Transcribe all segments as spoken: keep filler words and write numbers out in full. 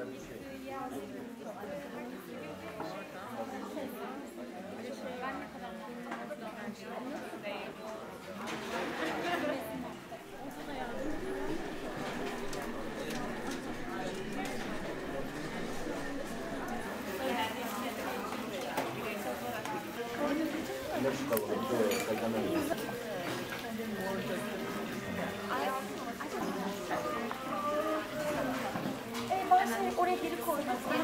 Oraya geri koydum.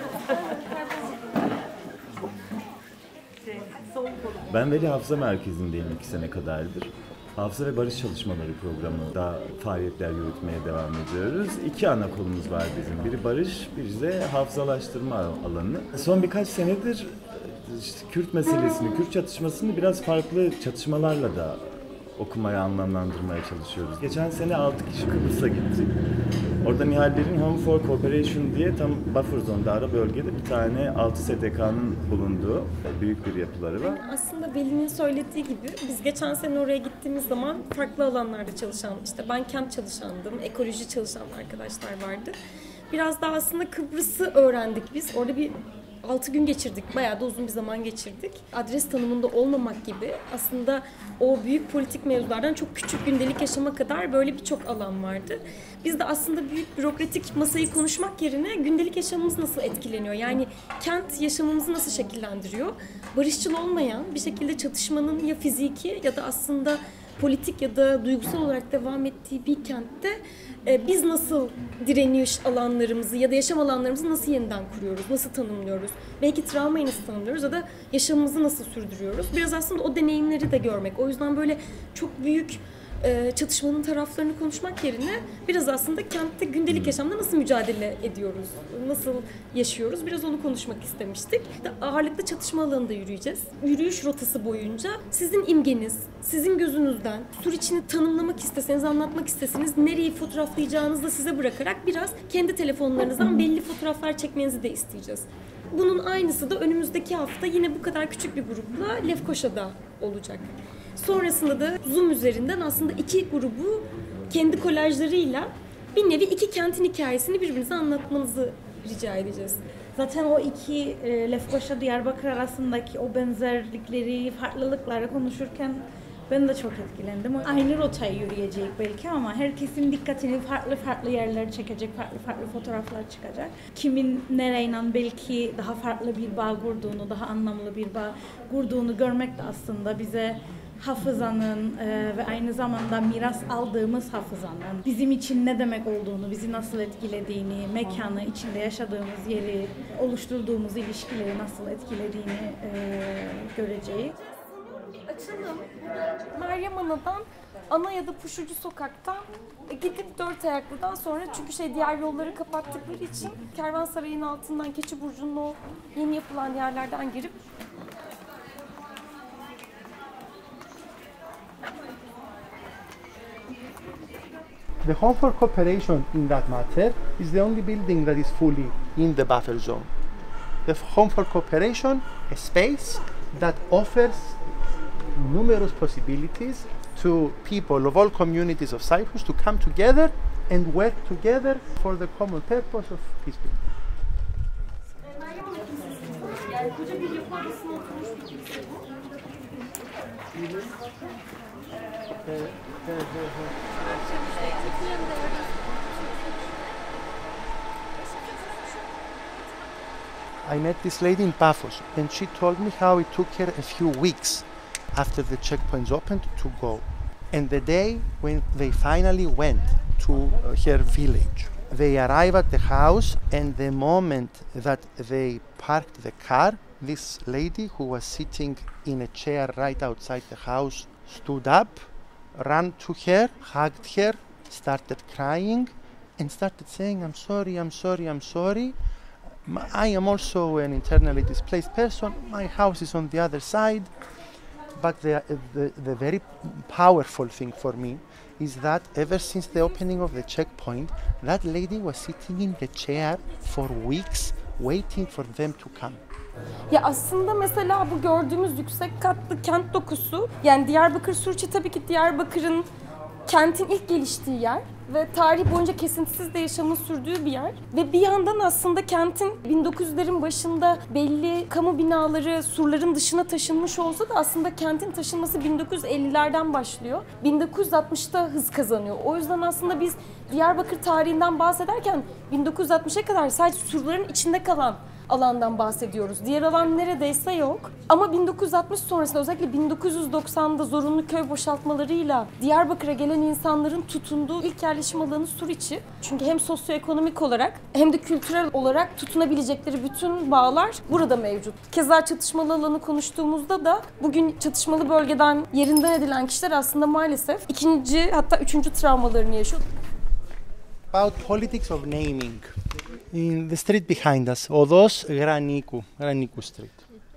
Ben Veli Hafıza Merkezi'ndeyim iki sene kadardır. Hafıza ve Barış Çalışmaları programında faaliyetler yürütmeye devam ediyoruz. İki ana kolumuz var bizim. Biri barış, biri de hafızalaştırma alanı. Son birkaç senedir işte Kürt meselesini, Kürt çatışmasını biraz farklı çatışmalarla da okumaya, anlamlandırmaya çalışıyoruz. Geçen sene altı kişi Kıbrıs'a gittik. Orada Nihaller'in Home for Cooperation diye tam buffer zone'da ara bölgede bir tane altı S T K'nın bulunduğu büyük bir yapıları var. Aslında Veli'nin söylediği gibi biz geçen sene oraya gittiğimiz zaman farklı alanlarda çalışan, işte ben kent çalışandım, ekoloji çalışan arkadaşlar vardı. Biraz daha aslında Kıbrıs'ı öğrendik biz. Orada bir altı gün geçirdik. Bayağı da uzun bir zaman geçirdik. Adres tanımında olmamak gibi aslında o büyük politik mevzulardan çok küçük gündelik yaşama kadar böyle birçok alan vardı. Biz de aslında büyük bürokratik masayı konuşmak yerine gündelik yaşamımız nasıl etkileniyor? Yani kent yaşamımızı nasıl şekillendiriyor? Barışçıl olmayan bir şekilde çatışmanın ya fiziki ya da aslında politik ya da duygusal olarak devam ettiği bir kentte e, biz nasıl direniş alanlarımızı ya da yaşam alanlarımızı nasıl yeniden kuruyoruz, nasıl tanımlıyoruz? Belki travmayı nasıl tanımlıyoruz ya da yaşamımızı nasıl sürdürüyoruz? Biraz aslında o deneyimleri de görmek. O yüzden böyle çok büyük e, çatışmanın taraflarını konuşmak yerine biraz aslında kentte gündelik yaşamda nasıl mücadele ediyoruz, nasıl yaşıyoruz? Biraz onu konuşmak istemiştik. Ağırlıklı çatışma alanında yürüyeceğiz. Yürüyüş rotası boyunca sizin imgeniz, sizin gözünüzden Suriçi'ni tanımlamak isteseniz, anlatmak isteseniz nereyi fotoğraflayacağınızı da size bırakarak biraz kendi telefonlarınızdan belli fotoğraflar çekmenizi de isteyeceğiz. Bunun aynısı da önümüzdeki hafta yine bu kadar küçük bir grupla Lefkoşa'da olacak. Sonrasında da Zoom üzerinden aslında iki grubu kendi kolajlarıyla bir nevi iki kentin hikayesini birbirinize anlatmanızı rica edeceğiz. Zaten o iki e, Lefkoşa Diyarbakır arasındaki o benzerlikleri, farklılıkları konuşurken ben de çok etkilendim. Aynı rotayı yürüyecek belki ama herkesin dikkatini farklı farklı yerlere çekecek, farklı farklı fotoğraflar çıkacak. Kimin nereyle belki daha farklı bir bağ kurduğunu, daha anlamlı bir bağ kurduğunu görmek de aslında bize hafızanın e, ve aynı zamanda miras aldığımız hafızanın bizim için ne demek olduğunu, bizi nasıl etkilediğini, mekanı, içinde yaşadığımız yeri, oluşturduğumuz ilişkileri nasıl etkilediğini e, göreceğiz. Açalım. Meryem Ana'dan ana ya da Puşucu Sokak'tan gidip Dört Ayaklı'dan sonra çünkü şey diğer yolları kapattıkları için Kervansaray'ın altından Keçiburcu'nun o yeni yapılan yerlerden girip The Home for Cooperation in that matter is the only building that is fully in the buffer zone. The Home for Cooperation, a space that offers numerous possibilities to people of all communities of Cyprus to come together and work together for the common purpose of peace building. I met this lady in Paphos and she told me how it took her a few weeks after the checkpoints opened to go. And the day when they finally went to uh, her village, they arrived at the house and the moment that they parked the car, this lady who was sitting in a chair right outside the house stood up, ran to her, hugged her, started crying and started saying, I'm sorry, I'm sorry, I'm sorry. I am also an internally displaced person. My house is on the other side. But the, the, the very powerful thing for me is that ever since the opening of the checkpoint, that lady was sitting in the chair for weeks waiting for them to come. Ya aslında mesela bu gördüğümüz yüksek katlı kent dokusu, yani Diyarbakır Suriçi tabii ki Diyarbakır'ın kentin ilk geliştiği yer. ve tarih boyunca kesintisiz de yaşamın sürdüğü bir yer. Ve bir yandan aslında kentin bin dokuz yüzlerin başında belli kamu binaları surların dışına taşınmış olsa da aslında kentin taşınması bin dokuz yüz ellilerden başlıyor. bin dokuz yüz altmışta hız kazanıyor. O yüzden aslında biz Diyarbakır tarihinden bahsederken bin dokuz yüz altmışa kadar sadece surların içinde kalan alandan bahsediyoruz. Diğer alan neredeyse yok. Ama bin dokuz yüz altmış sonrasında özellikle bin dokuz yüz doksanda zorunlu köy boşaltmalarıyla Diyarbakır'a gelen insanların tutunduğu ilk yerleşim alanı Suriçi. Çünkü hem sosyoekonomik olarak hem de kültürel olarak tutunabilecekleri bütün bağlar burada mevcut. Keza çatışmalı alanı konuştuğumuzda da bugün çatışmalı bölgeden yerinden edilen kişiler aslında maalesef ikinci hatta üçüncü travmalarını yaşıyor. About politics of naming. In the street behind us, Odos Graniku, Graniku Street.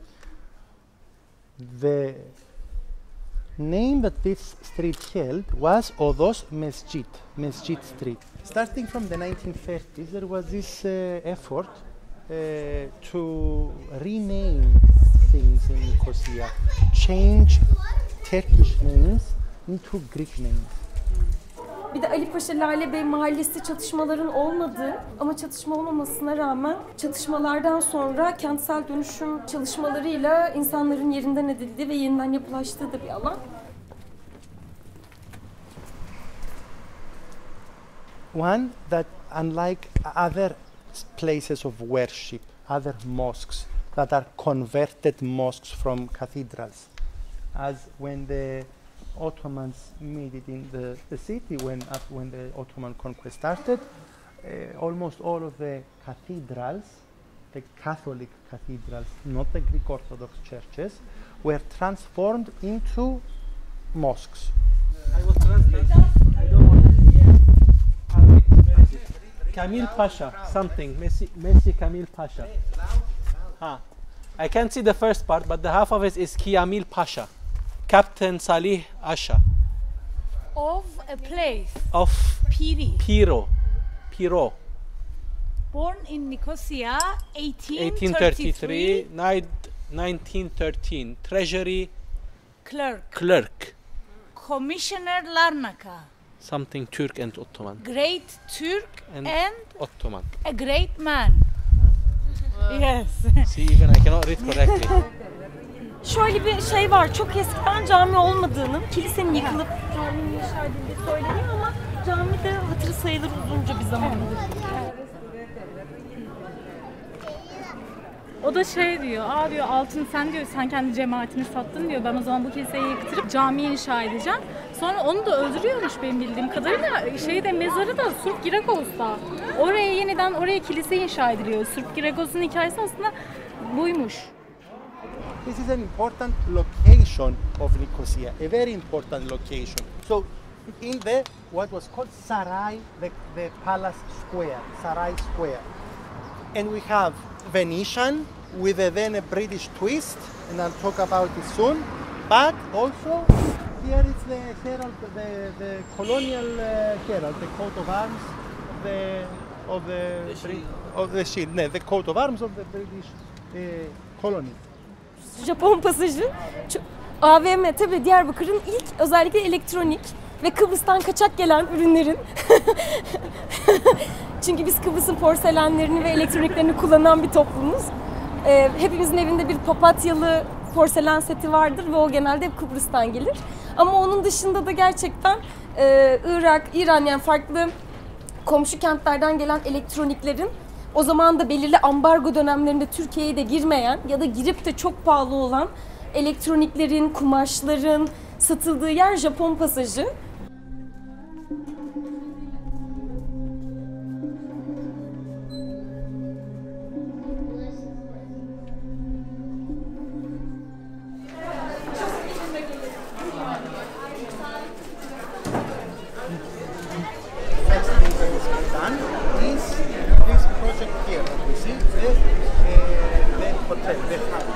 The name that this street held was Odos Mesjid, Mesjid Street. Starting from the nineteen thirties, there was this uh, effort uh, to rename things in Nicosia, change Turkish names into Greek names. Bir de Ali Paşa Lale Bey mahallesi çatışmaların olmadığı ama çatışma olmamasına rağmen çatışmalardan sonra kentsel dönüşüm çalışmalarıyla insanların yerinden edildiği ve yeniden yapılaştığı da bir alan. One that, unlike other places of worship, other mosques that are converted mosques from cathedrals, as when the Ottomans made it in the, the city, when, uh, when the Ottoman conquest started, uh, almost all of the cathedrals, the Catholic cathedrals, not the Greek Orthodox churches, were transformed into mosques. I will translate. I don't want to. Kamil Pasha, something. Messi, Messi Kamil Pasha. Ha. I can't see the first part, but the half of it is Kamil Pasha. Captain Salih Asha. Of a place, Of Piri, Piro. Piro. born in Nicosia, eighteen thirty-three, nineteen thirteen. Treasury clerk, clerk. Commissioner Larnaca, Something Turk and Ottoman. great Turk And, and Ottoman. a great man. Yes. See, even I cannot read correctly. Şöyle bir şey var, çok eskiden cami olmadığının, kilisenin yıkılıp caminin inşa edildiği söyleniyor ama cami de hatırı sayılır uzunca bir zamandır. O da şey diyor, aa diyor altın sen diyor sen kendi cemaatini sattın diyor. Ben o zaman bu kiliseyi yıktırıp camiyi inşa edeceğim. Sonra onu da öldürüyormuş benim bildiğim kadarıyla. Şeyde mezarı da Surp Girekos'ta. Oraya yeniden oraya kilise inşa ediliyor. Surp Girekos'un hikayesi aslında buymuş. This is an important location of Nicosia, a very important location. So, in the what was called Sarai, the, the palace square, Sarai Square, and we have Venetian with a, then a British twist, and I'll talk about it soon. But also here is the herald, the, the colonial uh, herald, the coat of arms of the of the Bri- of the shield, no, the coat of arms of the British uh, colony. Japon pasajı, çok- A V M tabii Diyarbakır'ın ilk özellikle elektronik ve Kıbrıs'tan kaçak gelen ürünlerin çünkü biz Kıbrıs'ın porselenlerini ve elektroniklerini kullanan bir toplumuz. Ee, hepimizin evinde bir papatyalı porselen seti vardır ve o genelde hep Kıbrıs'tan gelir. Ama onun dışında da gerçekten e, Irak, İran yani farklı komşu kentlerden gelen elektroniklerin o zaman da belirli ambargo dönemlerinde Türkiye'ye de girmeyen ya da girip de çok pahalı olan elektroniklerin, kumaşların satıldığı yer Japon pasajı. First thing that is done is this project here. You see the, uh, the hotel, the house.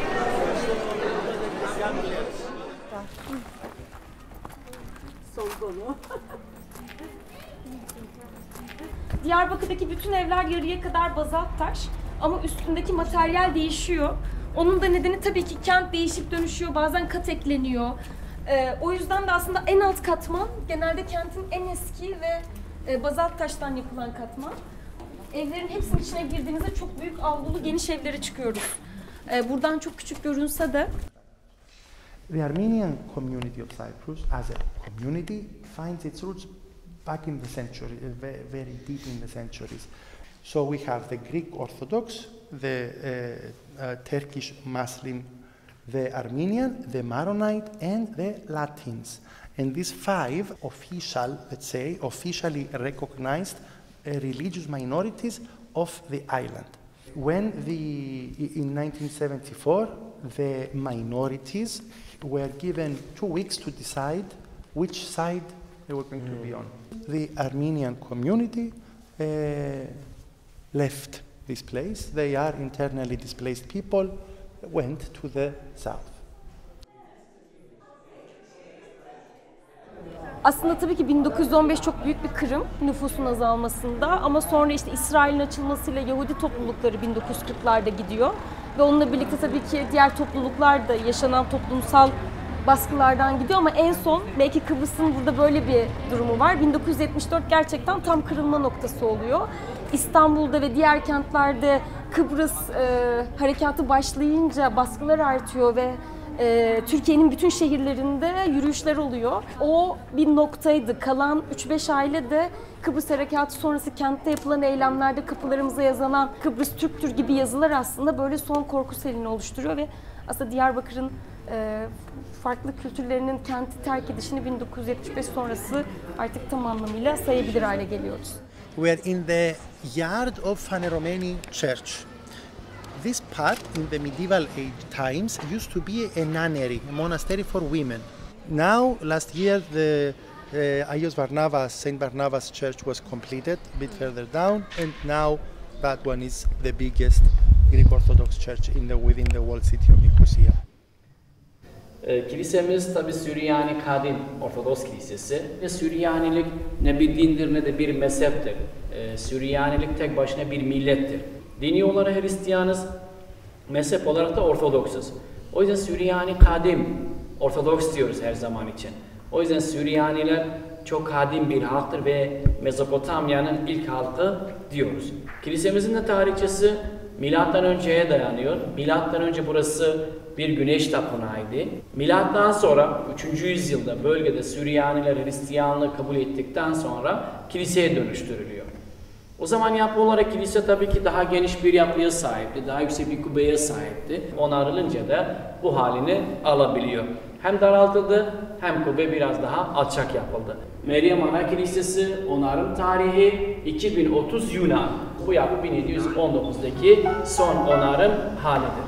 Diyarbakır'daki bütün evler yarıya kadar bazalt taş ama üstündeki materyal değişiyor. Onun da nedeni tabii ki kent değişip dönüşüyor, bazen kat ekleniyor. Ee, o yüzden de aslında en alt katman genelde kentin en eski ve E, bazalt taştan yapılan katman. Evlerin hepsinin içine girdiğinizde çok büyük avlulu geniş evlere çıkıyoruz. E, buradan çok küçük görünse de. The Armenian community of Cyprus as a community finds its roots back in the century, very deep in the centuries. So we have the Greek Orthodox, the uh, uh, Turkish Muslim, the Armenian, the Maronite, and the Latins. And these five official, let's say, officially recognized uh, religious minorities of the island. When the, in nineteen seventy-four, the minorities were given two weeks to decide which side they were going mm. to be on. The Armenian community uh, left this place. They are internally displaced people, went to the south. Aslında tabii ki bin dokuz yüz on beş çok büyük bir kırım nüfusun azalmasında ama sonra işte İsrail'in açılmasıyla Yahudi toplulukları bin dokuz yüz kırklarda gidiyor. Ve onunla birlikte tabii ki diğer topluluklar da yaşanan toplumsal baskılardan gidiyor ama en son belki Kıbrıs'ın burada böyle bir durumu var. bin dokuz yüz yetmiş dört gerçekten tam kırılma noktası oluyor. İstanbul'da ve diğer kentlerde Kıbrıs e, harekatı başlayınca baskılar artıyor ve e, Türkiye'nin bütün şehirlerinde yürüyüşler oluyor. O bir noktaydı. Kalan üç beş aile de Kıbrıs harekatı sonrası kentte yapılan eylemlerde kapılarımıza yazılan Kıbrıs Türktür gibi yazılar aslında böyle son korku selini oluşturuyor ve aslında Diyarbakır'ın e, farklı kültürlerinin kenti terk edişini bin dokuz yüz yetmiş beş sonrası artık tam anlamıyla sayabilir hale geliyoruz. We are in the yard of Phaneromeni Church. This part in the medieval age times used to be a nunnery, a monastery for women. Now, last year, the uh, Ayos Barnabas, Saint Barnabas Church was completed a bit further down, and now that one is the biggest Greek Orthodox church in the, within the walled city of Nicosia. Kilisemiz tabi Süryani Kadim Ortodoks Kilisesi ve Süryanilik ne bir dindir ne de bir mezheptir. Ee, Süryanilik tek başına bir millettir. Dini olarak Hristiyanız, mezhep olarak da Ortodoksuz. O yüzden Süryani Kadim Ortodoks diyoruz her zaman için. O yüzden Süryaniler çok kadim bir halktır ve Mezopotamya'nın ilk halkı diyoruz. Kilisemizin de tarihçesi Milattan önceye dayanıyor. Milattan önce burası bir güneş tapınağıydı. Milattan sonra üçüncü yüzyılda bölgede Süryaniler Hristiyanlığı kabul ettikten sonra kiliseye dönüştürülüyor. O zaman yapı olarak kilise tabii ki daha geniş bir yapıya sahipti, daha yüksek bir kubbeye sahipti. Onarılınca da bu halini alabiliyor. Hem daraltıldı hem kubbe biraz daha alçak yapıldı. Meryem Ana Kilisesi onarım tarihi iki bin otuz Yunan. Bu yapı bin yedi yüz on dokuzdaki son onarım halidir.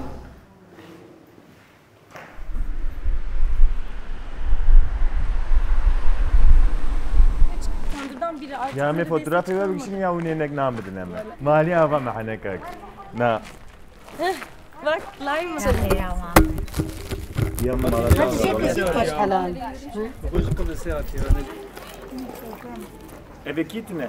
يا عمي فوتوغرافي بقى بيجيني يا وني انك نعم بدنا نعمل مالي افا ما حنكك نا Bak, live mı? يما Evekitne.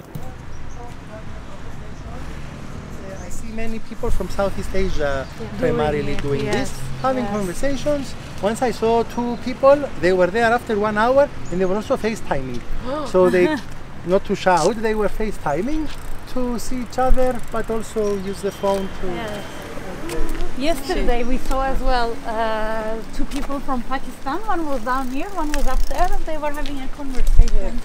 I see many people from Southeast Asia primarily doing yes, this, having yes. conversations. Once I saw two people, they were there after one hour and they were also FaceTiming. So they, not to shout, they were FaceTiming to see each other, but also use the phone to... Yes. Yesterday we saw as well uh, two people from Pakistan. One was down here, one was up there, and they were having a conversation.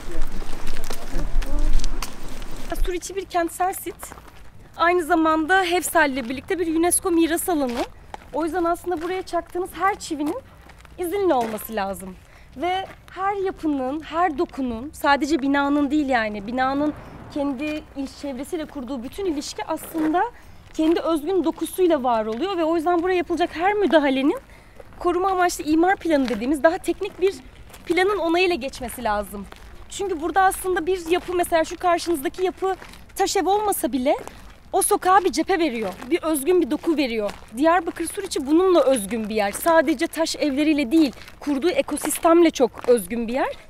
Suriçi bir kentsel sit. Aynı zamanda Hefsal ile birlikte bir UNESCO miras alanı. O yüzden aslında buraya çaktığınız her çivinin izinli olması lazım. Ve her yapının, her dokunun, sadece binanın değil yani, binanın kendi iç çevresiyle kurduğu bütün ilişki aslında kendi özgün dokusuyla var oluyor ve o yüzden buraya yapılacak her müdahalenin koruma amaçlı imar planı dediğimiz daha teknik bir planın onayıyla geçmesi lazım. Çünkü burada aslında bir yapı, mesela şu karşınızdaki yapı taş ev olmasa bile o sokağa bir cephe veriyor, bir özgün bir doku veriyor. Diyarbakır Suriçi bununla özgün bir yer. Sadece taş evleriyle değil, kurduğu ekosistemle çok özgün bir yer.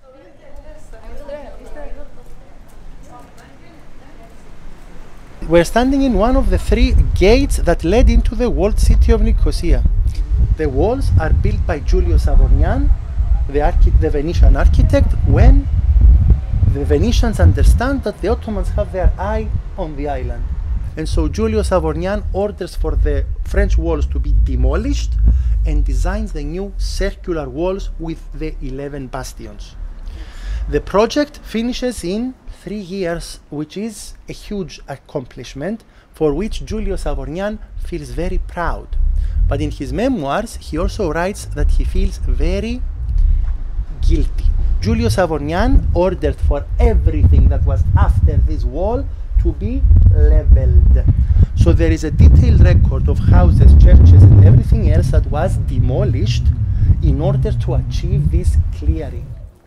We're standing in one of the three gates that led into the walled city of Nicosia. The walls are built by Giulio Savorgnan, the, archi- the Venetian architect, when the Venetians understand that the Ottomans have their eye on the island. And so Giulio Savorgnan orders for the French walls to be demolished and designs the new circular walls with the eleven bastions. The project finishes in three years, which is a huge accomplishment for which Giulio Savorgnan feels very proud. But in his memoirs, he also writes that he feels very guilty. Giulio Savorgnan ordered for everything that was after this wall to be leveled. So there is a detailed record of houses, churches and everything else that was demolished in order to achieve this clearing.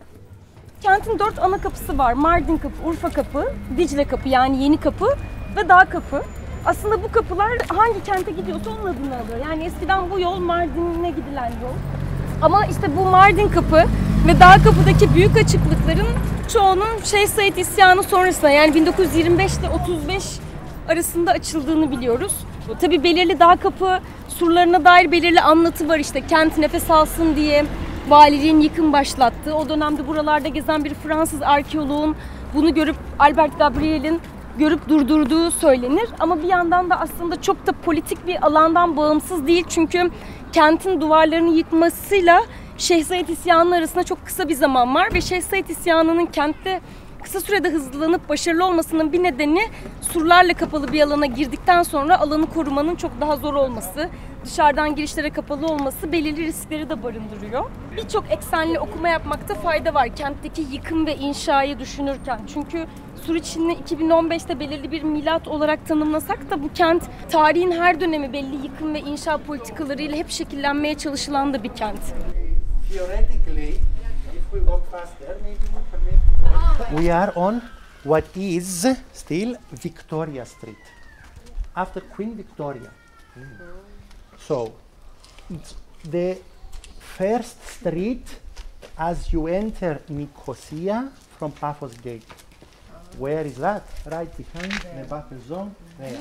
Kentin dört ana kapısı var. Mardin Kapı, Urfa Kapı, Dicle Kapı yani Yeni Kapı ve Dağ Kapı. Aslında bu kapılar hangi kente gidiyorsa onun adını alıyor. Yani eskiden bu yol Mardin'e gidilen yol. Ama işte bu Mardin Kapı ve Dağ Kapı'daki büyük açıklıkların çoğunun Şeyh Said isyanı sonrasında yani bin dokuz yüz yirmi beş ile otuz beş arasında açıldığını biliyoruz. Tabii belirli Dağ Kapı surlarına dair belirli anlatı var işte kent nefes alsın diye valiliğin yıkım başlattığı. O dönemde buralarda gezen bir Fransız arkeoloğun bunu görüp Albert Gabriel'in görüp durdurduğu söylenir. Ama bir yandan da aslında çok da politik bir alandan bağımsız değil. Çünkü kentin duvarlarını yıkmasıyla Şeyh Said isyanı arasında çok kısa bir zaman var. Ve Şeyh Said isyanının kentte kısa sürede hızlanıp başarılı olmasının bir nedeni surlarla kapalı bir alana girdikten sonra alanı korumanın çok daha zor olması, dışarıdan girişlere kapalı olması belirli riskleri de barındırıyor. Birçok eksenli okuma yapmakta fayda var kentteki yıkım ve inşayı düşünürken. Çünkü Suriçin'i iki bin on beşte belirli bir milat olarak tanımlasak da bu kent tarihin her dönemi belli yıkım ve inşa politikalarıyla hep şekillenmeye çalışılan da bir kent. Theoretically, if we walk faster, maybe we can make... We are on what is still Victoria Street, after Queen Victoria. Mm. So, it's the first street as you enter Nicosia from Paphos Gate. Where is that? Right behind the buffer zone. There.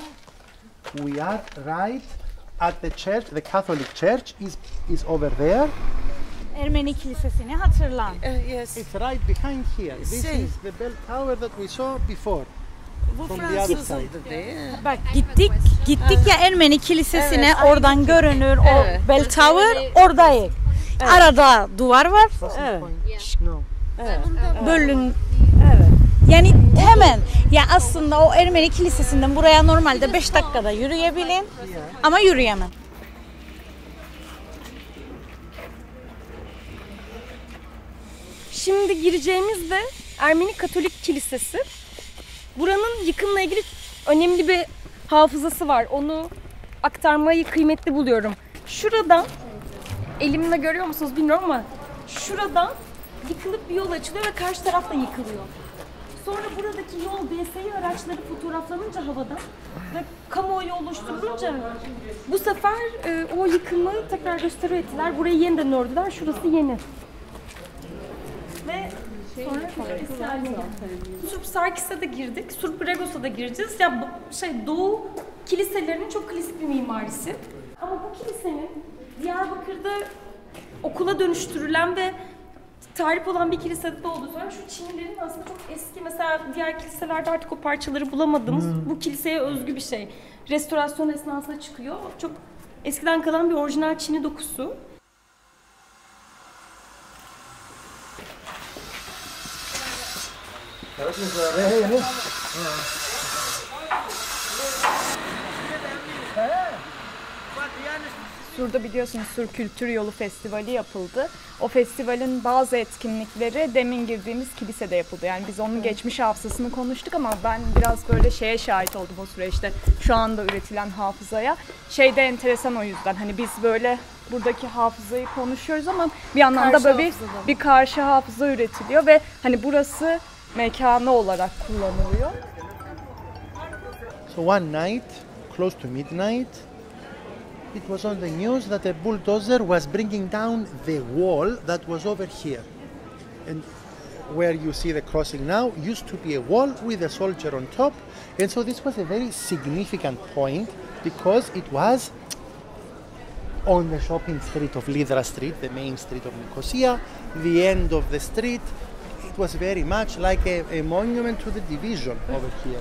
We are right at the church. The Catholic Church is is over there. Ermeni Kilisesi'ni hatırlan. Uh, yes. It's right behind here. This Şey. is the bell tower that we saw before. Bu From the other side. Fransız'dı değil mi? Bak gittik, gittik ya Ermeni Kilisesi'ne Evet, oradan aynı. görünür Evet. o bell tower oradayız. Arada duvar var. Evet. No. Bölün. Evet. Yani hemen ya aslında o Ermeni Kilisesi'nden buraya normalde beş dakikada yürüyebilin ama yürüyemem. Şimdi gireceğimiz de Ermeni Katolik Kilisesi. Buranın yıkımla ilgili önemli bir hafızası var. Onu aktarmayı kıymetli buluyorum. Şuradan, elimle görüyor musunuz bilmiyorum ama şuradan yıkılıp bir yol açılıyor ve karşı taraf da yıkılıyor. Sonra buradaki yol D S İ araçları fotoğraflanınca havadan ve kamuoyu oluşturulunca bu sefer e, o yıkımı tekrar restore ettiler. Burayı yeniden ördüler. Şurası yeni. Ve sonra Surp Sarkis'e de girdik. Surp Regos'a da gireceğiz. Ya bu şey Doğu kiliselerinin çok klasik bir mimarisi. Ama bu kilisenin Diyarbakır'da okula dönüştürülen ve tarih olan bir kilisede de olduğu sonra şu çinilerin aslında çok eski, mesela diğer kiliselerde artık o parçaları bulamadığımız hmm. bu kiliseye özgü bir şey. Restorasyon esnasında çıkıyor. Çok eskiden kalan bir orijinal çini dokusu. Sur'da biliyorsunuz Sur Kültür Yolu Festivali yapıldı. O festivalin bazı etkinlikleri demin girdiğimiz kilisede yapıldı. Yani biz onun geçmiş hafızasını konuştuk ama ben biraz böyle şeye şahit oldum o süreçte. Şu anda üretilen hafızaya. Şey de enteresan o yüzden. Hani biz böyle buradaki hafızayı konuşuyoruz ama bir yandan karşı da böyle bir, hafızada. bir karşı hafıza üretiliyor ve hani burası mekanı olarak kullanılıyor. So one night, close to midnight, it was on the news that a bulldozer was bringing down the wall that was over here. And where you see the crossing now used to be a wall with a soldier on top. And so this was a very significant point because it was on the shopping street of Lydra Street, the main street of Nicosia, the end of the street. it was very much like a, a monument to the division over here.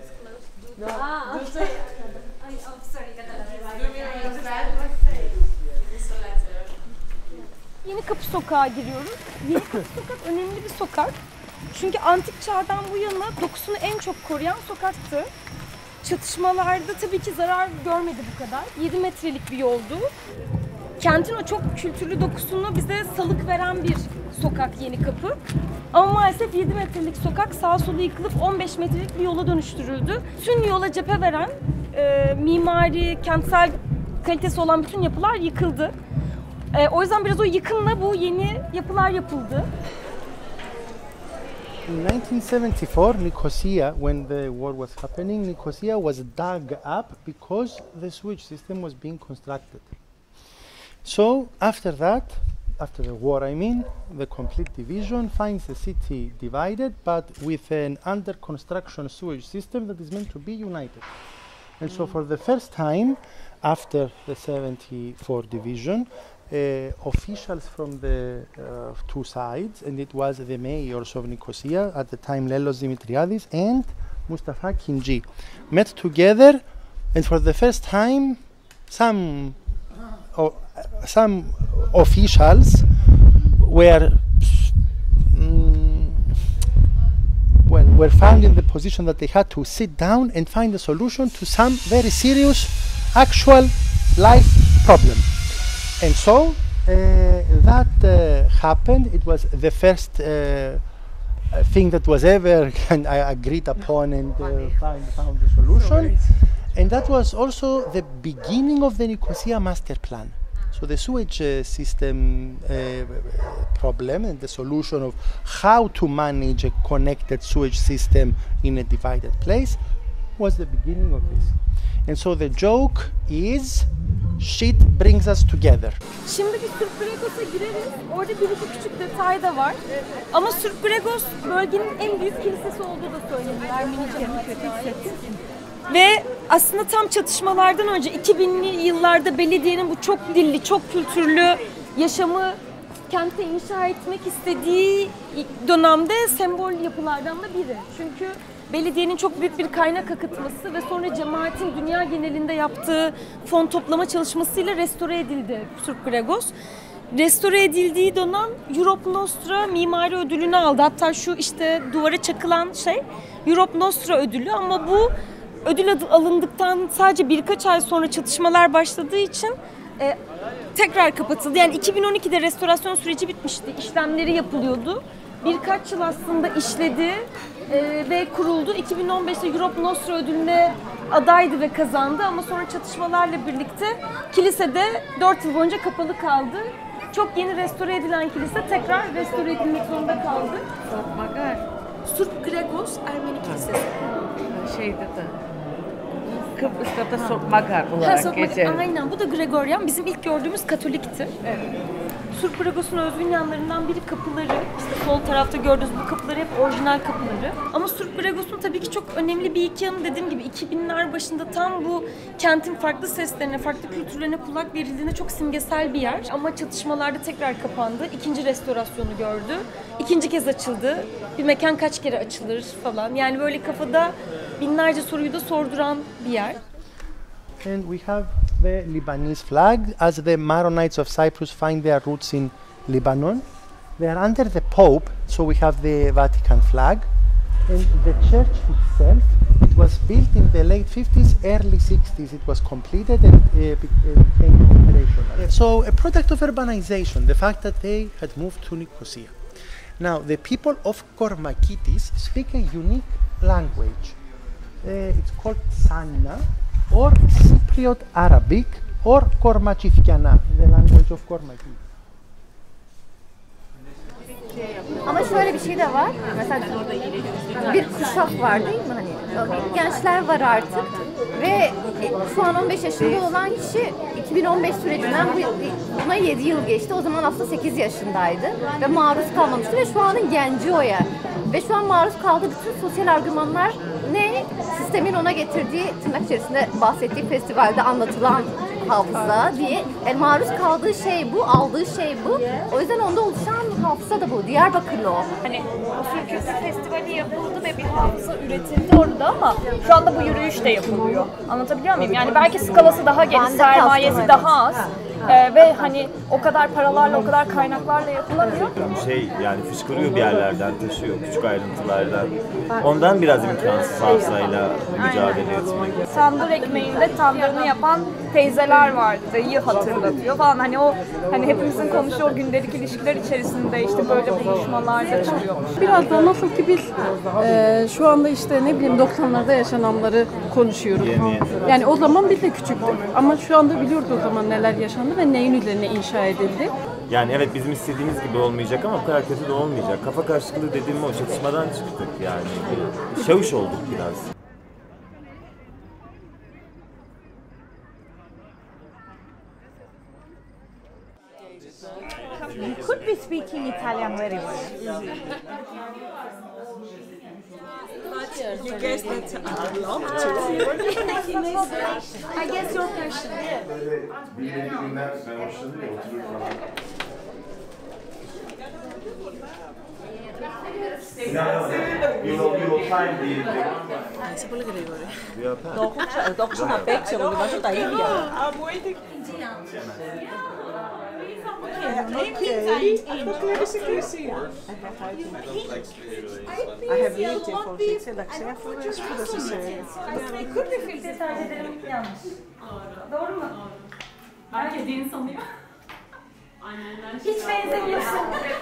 Yeni Kapı Sokağa giriyoruz. Yeni Kapı Sokak önemli bir sokak. Çünkü antik çağdan bu yana dokusunu en çok koruyan sokaktı. Çatışmalarda tabii ki zarar görmedi bu kadar. yedi metrelik bir yoldu. Kentin o çok kültürlü dokusunu bize salık veren bir sokak Yeni Kapı. Ama maalesef yedi metrelik sokak sağa sola yıkılıp on beş metrelik bir yola dönüştürüldü. Tüm yola cephe veren e, mimari, kentsel kalitesi olan bütün yapılar yıkıldı. E, o yüzden biraz o yıkımla bu yeni yapılar yapıldı. In nineteen seventy-four, Nicosia, when the war was happening, Nicosia was dug up because the sewage system was being constructed. So after that, after the war I mean, the complete division finds the city divided but with an under construction sewage system that is meant to be united. And so for the first time after the seventy-four division, Uh, officials from the uh, two sides, and it was the mayors of Nicosia at the time, Lelos Dimitriadis and Mustafa Kinci, met together, and for the first time, some uh, some officials were mm, well were found in the position that they had to sit down and find a solution to some very serious, actual life problem. And so uh, that uh, happened. It was the first uh, thing that was ever and I agreed upon and uh, find, found the solution. And that was also the beginning of the Nicosia master plan. So the sewage uh, system uh, problem and the solution of how to manage a connected sewage system in a divided place was the beginning of this. And so the joke is shit brings us together. Şimdi bir Surpregos'a gireriz. Orada bir iki küçük detay da var. Ama Surpregos bölgenin en büyük kilisesi olduğu da söyleniyor. Ermeni cemaatine ait. Ve aslında tam çatışmalardan önce iki binli yıllarda belediyenin bu çok dilli, çok kültürlü yaşamı kente inşa etmek istediği dönemde sembol yapılardan da biri. Çünkü belediyenin çok büyük bir kaynak akıtması ve sonra cemaatin dünya genelinde yaptığı fon toplama çalışmasıyla restore edildi Surpregos. Restore edildiği dönem Europe Nostra mimari ödülünü aldı. Hatta şu işte duvara çakılan şey Europe Nostra ödülü ama bu ödül alındıktan sadece birkaç ay sonra çatışmalar başladığı için e, tekrar kapatıldı. Yani iki bin on ikide restorasyon süreci bitmişti. İşlemleri yapılıyordu. Birkaç yıl aslında işledi e, ve kuruldu. iki bin on beşte Europe Nostra ödülüne adaydı ve kazandı ama sonra çatışmalarla birlikte kilisede dört yıl boyunca kapalı kaldı. Çok yeni restore edilen kilise tekrar restore edilmek zorunda kaldı. Surpmagar. Surpregos Ermeni Kilisesi. Şeyde de. Kıbrıs'ta da Surpmagar Ha, olarak Surpmagar. geçer. Aynen, bu da Gregorian. Bizim ilk gördüğümüz Katolik'ti. Evet. Surpregos'un özgün yanlarından biri kapıları. İşte sol tarafta gördüğünüz bu kapıları hep orijinal kapıları. Ama Surpregos'un tabii ki çok önemli bir iki yanı, dediğim gibi iki binler başında tam bu kentin farklı seslerine, farklı kültürlerine kulak verildiğinde çok simgesel bir yer. Ama çatışmalarda tekrar kapandı. İkinci restorasyonu gördü. İkinci kez açıldı. Bir mekan kaç kere açılır falan. Yani böyle kafada binlerce soruyu da sorduran bir yer. And we have the Lebanese flag, as the Maronites of Cyprus find their roots in Lebanon. They are under the Pope, so we have the Vatican flag. And the church itself, it was built in the late fifties, early sixties. It was completed and uh, became operational. So a product of urbanization, the fact that they had moved to Nicosia. Now, the people of Kormakitis speak a unique language. Uh, it's called Sanna, or Cypriot Arabic, or Kormachifkiana, the language of Kormaki. Ama şöyle bir şey de var. Mesela bir kuşak var değil mi? Hani gençler var artık ve şu an on beş yaşında olan kişi iki bin on beş sürecinden buna yedi yıl geçti. O zaman aslında sekiz yaşındaydı ve maruz kalmamıştı ve şu anın genci o ya. Ve şu an maruz kaldığı bütün sosyal argümanlar ne? Sistemin ona getirdiği, tırnak içerisinde bahsettiği festivalde anlatılan hafıza diye. Yani maruz kaldığı şey bu, aldığı şey bu. O yüzden onda oluşan hafıza da bu. Diyarbakırlı o. Hani Mısır Kültür Festivali yapıldı ve bir hafıza üretildi orada ama şu anda bu yürüyüş de yapılıyor. Anlatabiliyor muyum? Yani belki skalası daha geniş, sermayesi daha az. Ee, ve hani o kadar paralarla, o kadar kaynaklarla yapılamıyor. Şey yani fışkırıyor bir yerlerden, taşıyor küçük ayrıntılardan. Ondan biraz imkansız hafızayla mücadele etmek. Tandır ekmeğinde tandırını yapan teyzeler vardı, iyi hatırlatıyor falan. Hani o hani hepimizin konuştuğu o gündelik ilişkiler içerisinde işte böyle buluşmalar da çıkıyormuş. Biraz da nasıl ki biz e, şu anda işte ne bileyim doksanlarda yaşananları konuşuyoruz. Yeni. Yani o zaman biz de küçüktük ama şu anda biliyoruz o zaman neler yaşandı ve neyin üzerine inşa edildi. Yani evet bizim istediğimiz gibi olmayacak ama bu kadar kötü de olmayacak. Kafa karışıklığı dediğim o çatışmadan çıktık yani. Şavuş olduk biraz. You could be speaking Italian very well. You guess that I love to. I guess you're Persian. Bilmediğimden ben hoşlanıyorum ya oturur falan. Είσαι πολύ γρήγορη. Το έχω ξαναπαίξει εγώ, βάζω τα ίδια. I'm waiting. Αυτό κλέβεις εκκλησία. I have beautiful things. Εντάξει, αφού σπούδασες. Kırk filtre tercih ederim yanlış. Doğru mu? Herkes din sanıyor. Hiç benzemiyorsun.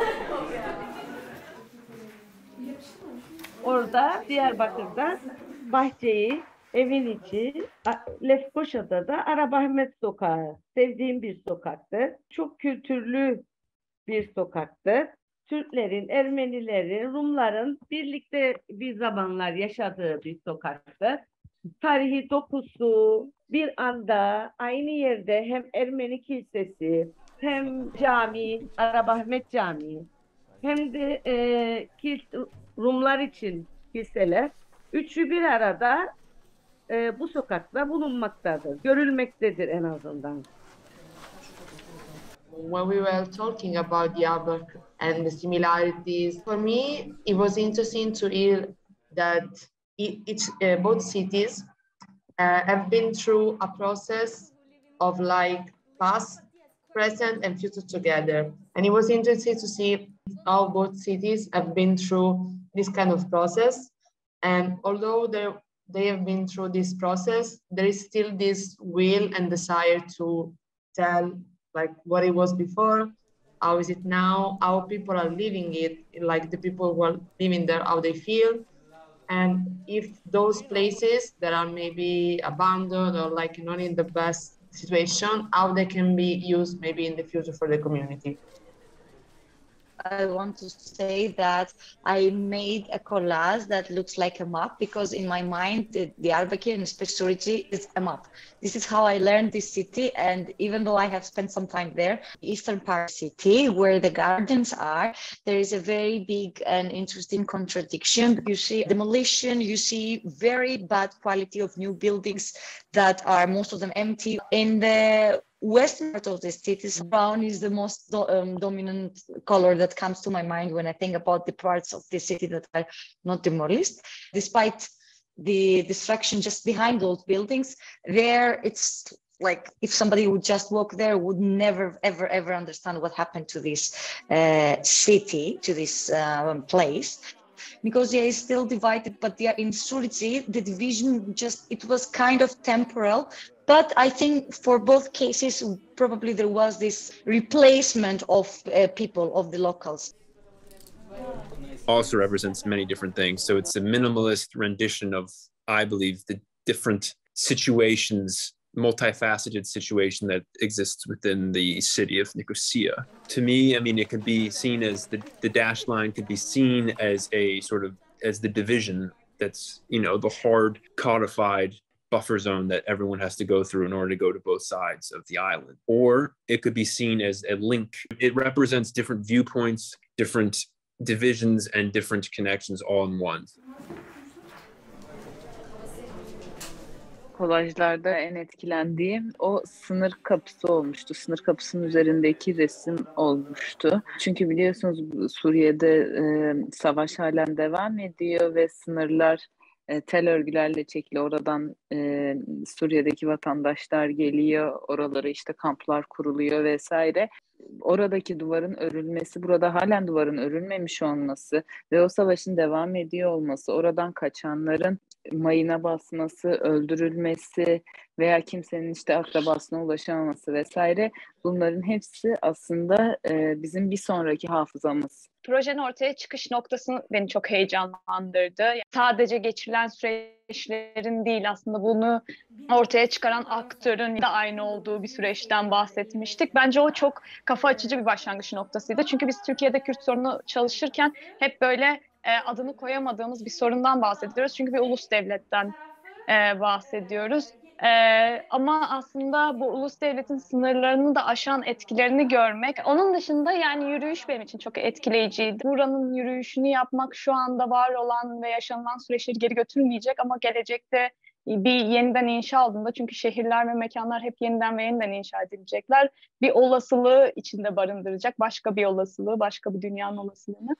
Orada Diyarbakır'da bahçeyi, evin içi, Lefkoşa'da da Arabahmet Sokağı. Sevdiğim bir sokaktı. Çok kültürlü bir sokaktı. Türklerin, Ermenilerin, Rumların birlikte bir zamanlar yaşadığı bir sokaktı. Tarihi dokusu bir anda aynı yerde hem Ermeni kilisesi, hem cami, Arabahmet Camii, hem de e, kil- Rumlar için kiliseler, üçü bir arada e, bu sokakta bulunmaktadır, görülmektedir en azından. When we were talking about Diyarbakır and the similarities, for me it was interesting to hear that each uh, both cities uh, have been through a process of like past, present, and future together. And it was interesting to see how both cities have been through this kind of process. And although they have been through this process, there is still this will and desire to tell like what it was before, how is it now, how people are living it, like the people who are living there, how they feel. And if those places that are maybe abandoned or like not in the best situation, how they can be used maybe in the future for the community. I want to say that I made a collage that looks like a map because in my mind, the Diyarbakır and especially is a map. This is how I learned this city, and even though I have spent some time there, eastern part of the city where the gardens are, there is a very big and interesting contradiction. You see demolition, you see very bad quality of new buildings that are most of them empty. In the western part of the city, brown is the most do um, dominant color that comes to my mind when I think about the parts of the city that are not demolished. Despite the destruction just behind those buildings, there it's like if somebody would just walk there, would never, ever, ever understand what happened to this uh, city, to this um, place. Because they are still divided, but they are in Suriti, the division just, it was kind of temporal. But I think for both cases, probably there was this replacement of uh, people, of the locals. Also represents many different things. So it's a minimalist rendition of, I believe, the different situations, multifaceted situation that exists within the city of Nicosia. To me, I mean, it could be seen as the, the dashed line could be seen as a sort of, as the division that's, you know, the hard codified buffer zone that everyone has to go through in order to go to both sides of the island. Or it could be seen as a link. It represents different viewpoints, different divisions, and different connections all in one. kolajlarda en etkilendiğim o sınır kapısı olmuştu. Sınır kapısının üzerindeki resim olmuştu. Çünkü biliyorsunuz Suriye'de e, savaş halen devam ediyor ve sınırlar e, tel örgülerle çekili. Oradan e, Suriye'deki vatandaşlar geliyor. Oralara işte kamplar kuruluyor vesaire. Oradaki duvarın örülmesi, burada halen duvarın örülmemiş olması ve o savaşın devam ediyor olması, oradan kaçanların mayına basması, öldürülmesi veya kimsenin işte akrabasına ulaşamaması vesaire, bunların hepsi aslında e, bizim bir sonraki hafızamız. Projenin ortaya çıkış noktası beni çok heyecanlandırdı. Sadece geçirilen süreçlerin değil, aslında bunu ortaya çıkaran aktörün de aynı olduğu bir süreçten bahsetmiştik. Bence o çok kafa açıcı bir başlangıç noktasıydı. Çünkü biz Türkiye'de Kürt sorunu çalışırken hep böyle e, adını koyamadığımız bir sorundan bahsediyoruz. Çünkü bir ulus devletten e, bahsediyoruz. Ee, ama aslında bu ulus devletin sınırlarını da aşan etkilerini görmek. Onun dışında yani yürüyüş benim için çok etkileyiciydi. Buranın yürüyüşünü yapmak şu anda var olan ve yaşanılan süreçleri geri götürmeyecek ama gelecekte bir yeniden inşa aldığında, çünkü şehirler ve mekanlar hep yeniden ve yeniden inşa edilecekler, bir olasılığı içinde barındıracak. Başka bir olasılığı, başka bir dünyanın olasılığını.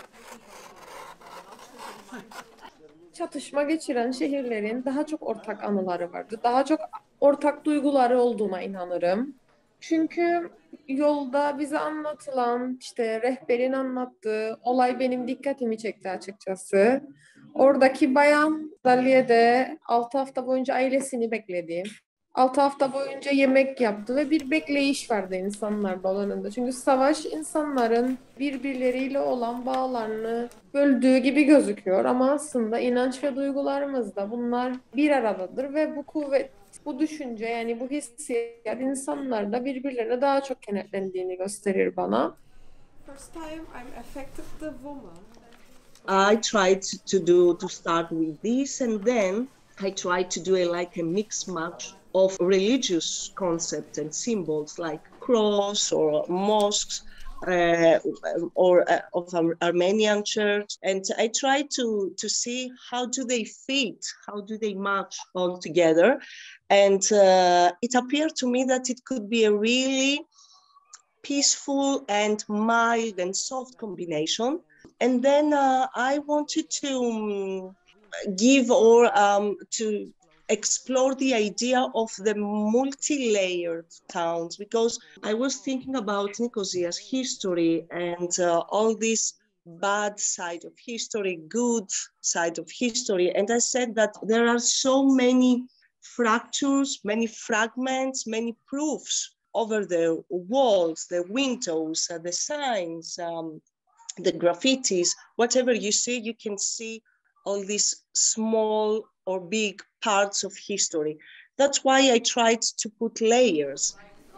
Çatışma geçiren şehirlerin daha çok ortak anıları vardı. Daha çok ortak duyguları olduğuna inanırım. Çünkü yolda bize anlatılan, işte rehberin anlattığı olay benim dikkatimi çekti açıkçası. Oradaki bayan Daliye'de altı hafta boyunca ailesini bekledi. altı hafta boyunca yemek yaptı ve bir bekleyiş vardı insanlar alanında. Çünkü savaş insanların birbirleriyle olan bağlarını böldüğü gibi gözüküyor. Ama aslında inanç ve duygularımızda bunlar bir aradadır ve bu kuvvet, bu düşünce, yani bu hissiyat insanlarda birbirlerine daha çok kenetlendiğini gösterir bana. First time I'm affected the woman. I tried to do to start with this, and then I tried to do a, like a mix match of religious concepts and symbols like cross or mosques uh, or uh, of an Armenian church, and I tried to to see how do they fit, how do they match all together, and uh, it appeared to me that it could be a really peaceful and mild and soft combination. And then uh, I wanted to um, give or um, to explore the idea of the multi-layered towns, because I was thinking about Nicosia's history and uh, all this bad side of history, good side of history. And I said that there are so many fractures, many fragments, many proofs over the walls, the windows, uh, the signs, um, the graffitis, whatever you see, you can see all these small or big parts of history. That's why I tried to put layers.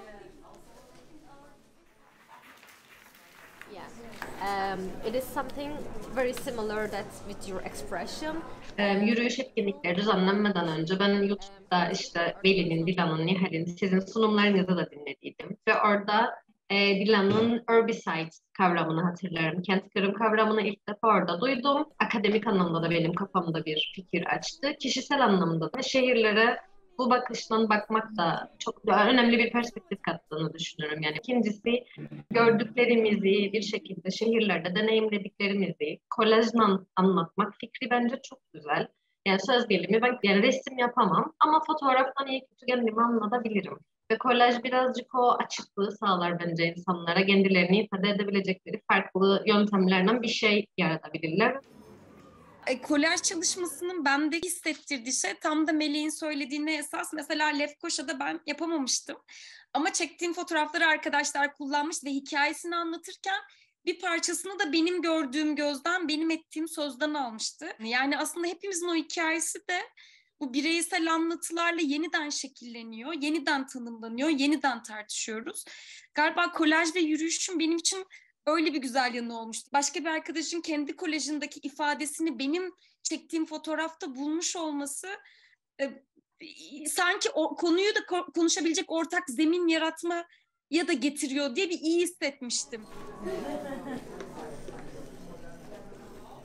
Yeah, um, it is something very similar that with your expression. Um, yürüyüş etkinlikleri düzenlenmeden önce ben YouTube'da işte Veli'nin, Dilan'ın, Nihal'in sizin sunumlarınızı da dinlediydim. Ve orada e, Dilan'ın herbicide kavramını hatırlarım. Kent kırım kavramını ilk defa orada duydum. Akademik anlamda da benim kafamda bir fikir açtı. Kişisel anlamda da şehirlere bu bakıştan bakmak da çok önemli bir perspektif kattığını düşünüyorum. Yani ikincisi, gördüklerimizi bir şekilde şehirlerde deneyimlediklerimizi kolajla anlatmak fikri bence çok güzel. Yani söz gelimi, ben yani resim yapamam ama fotoğraftan iyi kötü kendimi anlatabilirim. Ve kolaj birazcık o açıklığı sağlar bence insanlara, kendilerini ifade edebilecekleri farklı yöntemlerden bir şey yaratabilirler. E, kolaj çalışmasının bende hissettirdiği şey tam da Melih'in söylediğine esas. Mesela Lefkoşa'da ben yapamamıştım. Ama çektiğim fotoğrafları arkadaşlar kullanmış ve hikayesini anlatırken bir parçasını da benim gördüğüm gözden, benim ettiğim sözden almıştı. Yani aslında hepimizin o hikayesi de bu bireysel anlatılarla yeniden şekilleniyor, yeniden tanımlanıyor, yeniden tartışıyoruz. Galiba kolaj ve yürüyüşün benim için öyle bir güzel yanı olmuştu. Başka bir arkadaşın kendi kolajındaki ifadesini benim çektiğim fotoğrafta bulmuş olması e, sanki o konuyu da ko- konuşabilecek ortak zemin yaratma ya da getiriyor diye bir iyi hissetmiştim.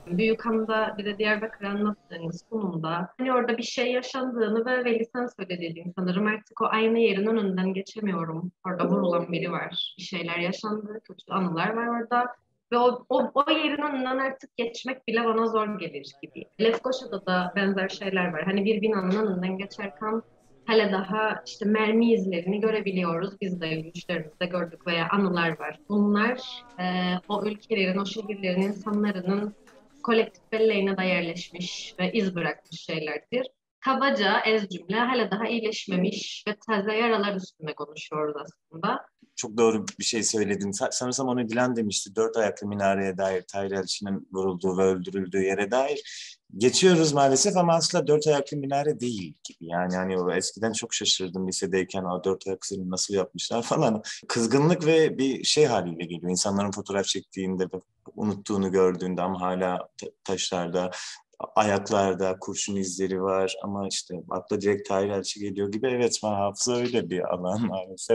Büyükhan'da bir de Diyarbakır'ı anlattığınız sunumda hani orada bir şey yaşandığını ve Veli sen söylediğin sanırım artık o aynı yerin önünden geçemiyorum. Orada vurulan biri var. Bir şeyler yaşandı, kötü anılar var orada. Ve o, o, o yerin önünden artık geçmek bile bana zor gelir gibi. Lefkoşa'da da benzer şeyler var. Hani bir binanın önünden geçerken hala daha işte mermi izlerini görebiliyoruz. Biz de yürüyüşlerimizde gördük veya anılar var. Bunlar e, o ülkelerin, o şehirlerin insanların kolektif belleğine de yerleşmiş ve iz bırakmış şeylerdir. Kabaca ez cümle hala daha iyileşmemiş ve taze yaralar üstünde konuşuyoruz aslında. Çok doğru bir şey söyledin. Sanırsam onu Dilan demişti. Dört ayaklı minareye dair, Tahir Elçi'nin vurulduğu ve öldürüldüğü yere dair. Geçiyoruz maalesef ama aslında dört ayaklı minare değil gibi. Yani hani o eskiden çok şaşırdım lisedeyken o dört ayaklı nasıl yapmışlar falan. Kızgınlık ve bir şey haliyle geliyor. İnsanların fotoğraf çektiğinde, unuttuğunu gördüğünde ama hala taşlarda, ayaklarda kurşun izleri var ama işte akla direkt Tahir Elçi geliyor gibi. Evet, hafıza öyle bir alan maalesef.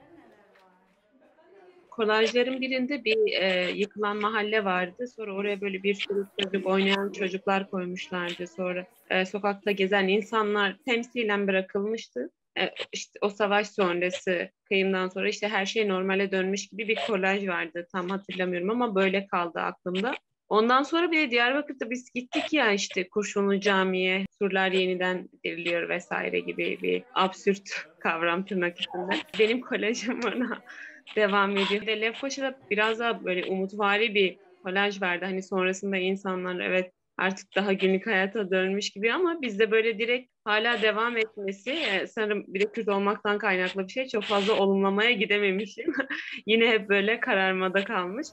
Kolajların birinde bir e, yıkılan mahalle vardı. Sonra oraya böyle bir sürü çocuk, oynayan çocuklar koymuşlardı. Sonra e, sokakta gezen insanlar temsilen bırakılmıştı. E, işte o savaş sonrası, kıyımdan sonra işte her şey normale dönmüş gibi bir kolaj vardı. Tam hatırlamıyorum ama böyle kaldı aklımda. Ondan sonra bir de Diyarbakır'da biz gittik ya işte Kurşunlu Camii'ye, surlar yeniden diriliyor vesaire gibi bir absürt kavram tırnak içinde. Benim kolajım ona devam ediyor. De Lefkoşa'da biraz daha böyle umutvari bir kolaj vardı. Hani sonrasında insanlar evet artık daha günlük hayata dönmüş gibi ama bizde böyle direkt hala devam etmesi e, sanırım bir de Kürt olmaktan kaynaklı bir şey. Çok fazla olumlamaya gidememişim. Yine hep böyle kararmada kalmış.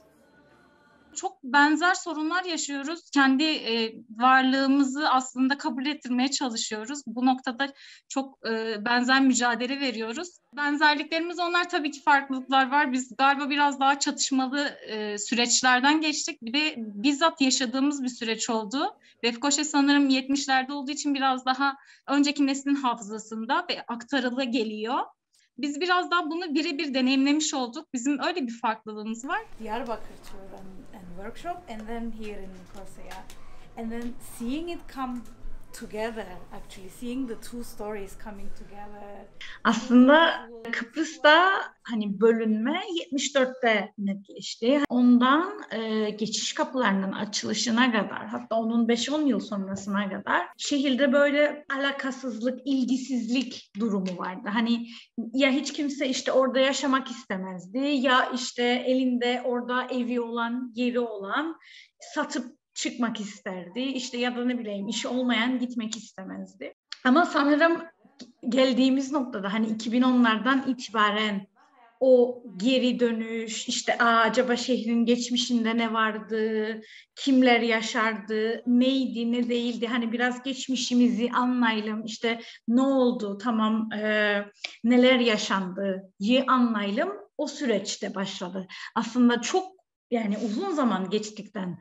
Çok benzer sorunlar yaşıyoruz. Kendi e, varlığımızı aslında kabul ettirmeye çalışıyoruz. Bu noktada çok e, benzer mücadele veriyoruz. Benzerliklerimiz onlar, tabii ki farklılıklar var. Biz galiba biraz daha çatışmalı e, süreçlerden geçtik. Bir de bizzat yaşadığımız bir süreç oldu. Lefkoşa sanırım yetmişlerde olduğu için biraz daha önceki neslin hafızasında ve aktarılı geliyor. Biz biraz daha bunu birebir deneyimlemiş olduk. Bizim öyle bir farklılığımız var. Diyarbakır tour and, and workshop and then here in Nicosia. And then seeing it come together, actually seeing the two stories coming together. Aslında Kıbrıs'ta hani bölünme yetmiş dörtte netleşti. Ondan e, geçiş kapılarının açılışına kadar, hatta onun beş on yıl sonrasına kadar şehirde böyle alakasızlık, ilgisizlik durumu vardı. Hani ya hiç kimse işte orada yaşamak istemezdi ya işte elinde orada evi olan, yeri olan satıp çıkmak isterdi. İşte ya da ne bileyim işi olmayan gitmek istemezdi. Ama sanırım geldiğimiz noktada hani iki bin onlardan itibaren o geri dönüş, işte Aa, acaba şehrin geçmişinde ne vardı, kimler yaşardı, neydi, ne değildi, hani biraz geçmişimizi anlayalım, işte ne oldu, tamam e, neler yaşandığı anlayalım, o süreçte başladı. Aslında çok yani uzun zaman geçtikten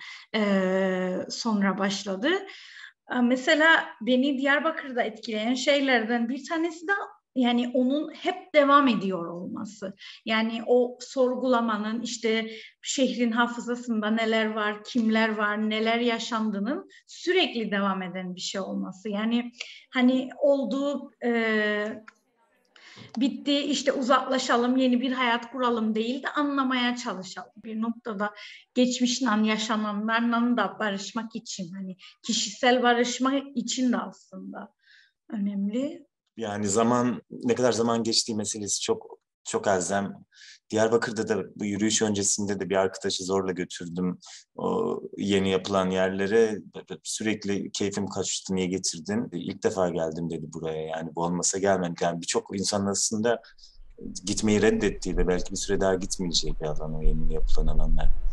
e, sonra başladı. E, mesela beni Diyarbakır'da etkileyen şeylerden bir tanesi de yani onun hep devam ediyor olması. Yani o sorgulamanın işte şehrin hafızasında neler var, kimler var, neler yaşandığının sürekli devam eden bir şey olması. Yani hani olduğu e, bitti işte uzaklaşalım, yeni bir hayat kuralım değil de anlamaya çalışalım. Bir noktada geçmişle yaşananlarla da barışmak için, hani kişisel barışma için de aslında önemli. Yani zaman, ne kadar zaman geçtiği meselesi çok çok elzem. Diyarbakır'da da bu yürüyüş öncesinde de bir arkadaşı zorla götürdüm o yeni yapılan yerlere. Sürekli keyfim kaçtı, niye getirdin? İlk defa geldim dedi buraya, yani bu olmasa gelmem. Yani birçok insan aslında gitmeyi reddettiği ve belki bir süre daha gitmeyeceği bir alan o yeni yapılan alanlar.